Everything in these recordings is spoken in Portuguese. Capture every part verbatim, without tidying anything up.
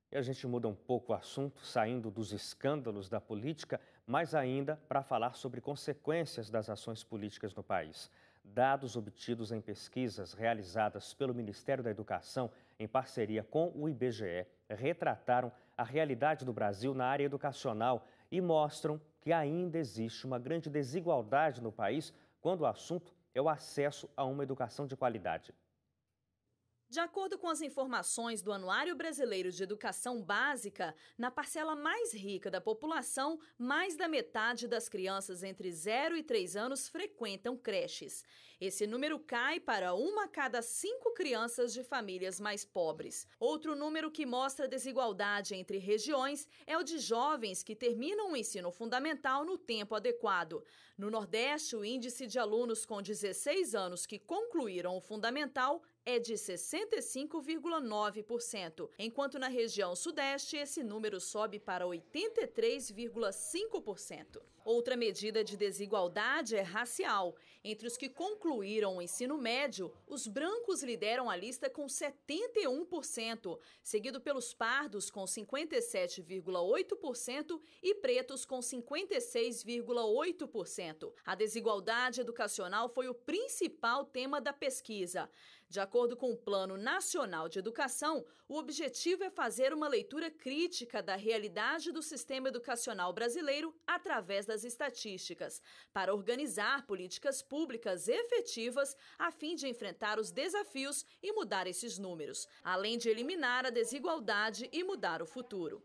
E a gente muda um pouco o assunto, saindo dos escândalos da política, mas ainda para falar sobre consequências das ações políticas no país. Dados obtidos em pesquisas realizadas pelo Ministério da Educação, em parceria com o I B G E, retrataram a realidade do Brasil na área educacional e mostram que ainda existe uma grande desigualdade no país quando o assunto é o acesso a uma educação de qualidade. De acordo com as informações do Anuário Brasileiro de Educação Básica, na parcela mais rica da população, mais da metade das crianças entre zero e três anos frequentam creches. Esse número cai para uma a cada cinco crianças de famílias mais pobres. Outro número que mostra desigualdade entre regiões é o de jovens que terminam o ensino fundamental no tempo adequado. No Nordeste, o índice de alunos com dezesseis anos que concluíram o fundamental é de sessenta e cinco vírgula nove por cento, enquanto na região Sudeste esse número sobe para oitenta e três vírgula cinco por cento. Outra medida de desigualdade é racial. Entre os que concluíram o ensino médio, os brancos lideram a lista com setenta e um por cento, seguido pelos pardos com cinquenta e sete vírgula oito por cento e pretos com cinquenta e seis vírgula oito por cento. A desigualdade educacional foi o principal tema da pesquisa. De acordo com o Plano Nacional de Educação, o objetivo é fazer uma leitura crítica da realidade do sistema educacional brasileiro através das estatísticas, para organizar políticas públicas efetivas a fim de enfrentar os desafios e mudar esses números, além de eliminar a desigualdade e mudar o futuro.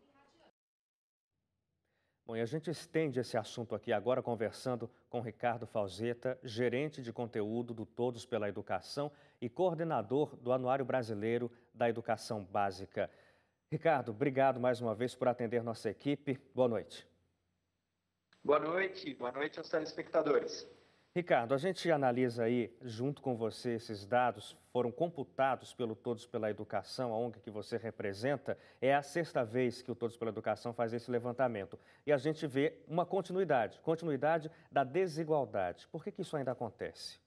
Bom, e a gente estende esse assunto aqui agora conversando com Ricardo Falzetta, gerente de conteúdo do Todos pela Educação e coordenador do Anuário Brasileiro da Educação Básica. Ricardo, obrigado mais uma vez por atender nossa equipe. Boa noite. Boa noite, boa noite aos telespectadores. Ricardo, a gente analisa aí, junto com você, esses dados foram computados pelo Todos pela Educação, a O N G que você representa. É a sexta vez que o Todos pela Educação faz esse levantamento. E a gente vê uma continuidade, continuidade da desigualdade. Por que que isso ainda acontece?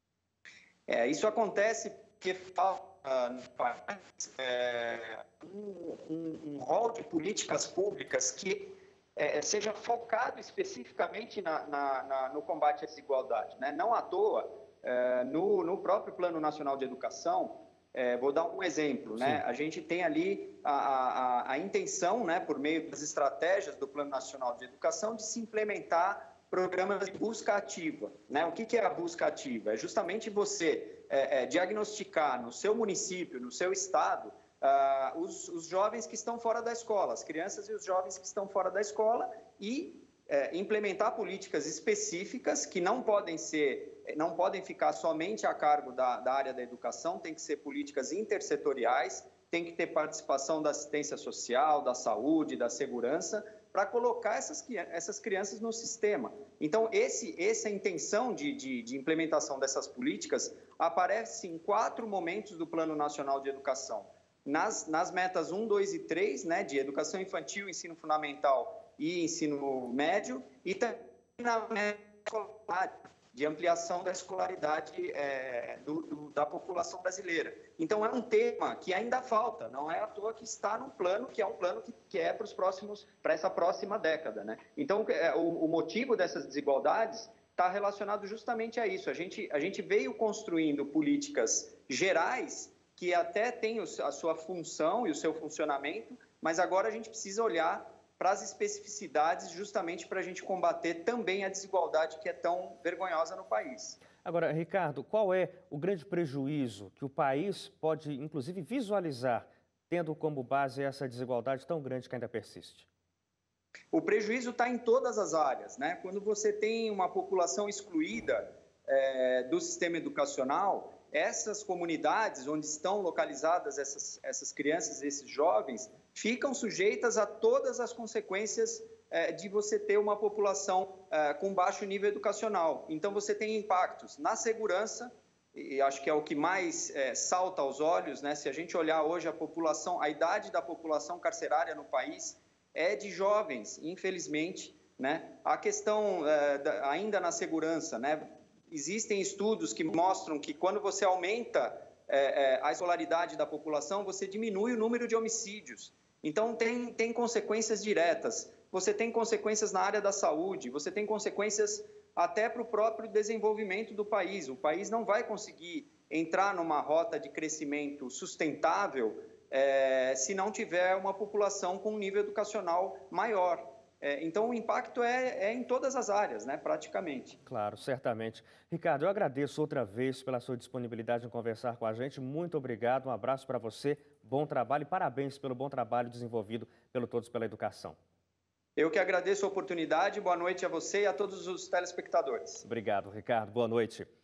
É, isso acontece porque falta no país é, um, um, um rol de políticas públicas que É, seja focado especificamente na, na, na, no combate à desigualdade, né? Não à toa, é, no, no próprio Plano Nacional de Educação, é, vou dar um exemplo, né? A gente tem ali a, a, a intenção, né, por meio das estratégias do Plano Nacional de Educação, de se implementar programas de busca ativa, né? O que, que é a busca ativa? É justamente você é, é, diagnosticar no seu município, no seu estado, Uh, os, os jovens que estão fora da escola, as crianças e os jovens que estão fora da escola e uh, implementar políticas específicas que não podem ser, não podem ficar somente a cargo da, da área da educação, tem que ser políticas intersetoriais, tem que ter participação da assistência social, da saúde, da segurança, para colocar essas, essas crianças no sistema. Então, esse, essa intenção de, de, de implementação dessas políticas aparece em quatro momentos do Plano Nacional de Educação. Nas, nas metas um, dois e três, né, de educação infantil, ensino fundamental e ensino médio, e também na meta de ampliação da escolaridade é, do, do, da população brasileira. Então, é um tema que ainda falta, não é à toa que está no plano, que é um plano que, que é para os próximos, para essa próxima década, né? Então, é, o, o motivo dessas desigualdades está relacionado justamente a isso. A gente, a gente veio construindo políticas gerais que até tem a sua função e o seu funcionamento, mas agora a gente precisa olhar para as especificidades justamente para a gente combater também a desigualdade que é tão vergonhosa no país. Agora, Ricardo, qual é o grande prejuízo que o país pode, inclusive, visualizar, tendo como base essa desigualdade tão grande que ainda persiste? O prejuízo está em todas as áreas, né? Quando você tem uma população excluída é, do sistema educacional, essas comunidades onde estão localizadas essas, essas crianças, esses jovens, ficam sujeitas a todas as consequências eh, de você ter uma população eh, com baixo nível educacional. Então, você tem impactos na segurança, e acho que é o que mais eh, salta aos olhos, né? Se a gente olhar hoje a população, a idade da população carcerária no país é de jovens, infelizmente, né? A questão eh, da, ainda na segurança, né? Existem estudos que mostram que quando você aumenta é, é, a escolaridade da população, você diminui o número de homicídios. Então, tem, tem consequências diretas. Você tem consequências na área da saúde, você tem consequências até para o próprio desenvolvimento do país. O país não vai conseguir entrar numa rota de crescimento sustentável é, se não tiver uma população com um nível educacional maior. É, então, o impacto é, é em todas as áreas, né, praticamente. Claro, certamente. Ricardo, eu agradeço outra vez pela sua disponibilidade em conversar com a gente. Muito obrigado, um abraço para você, bom trabalho e parabéns pelo bom trabalho desenvolvido pelo Todos pela Educação. Eu que agradeço a oportunidade, boa noite a você e a todos os telespectadores. Obrigado, Ricardo, boa noite.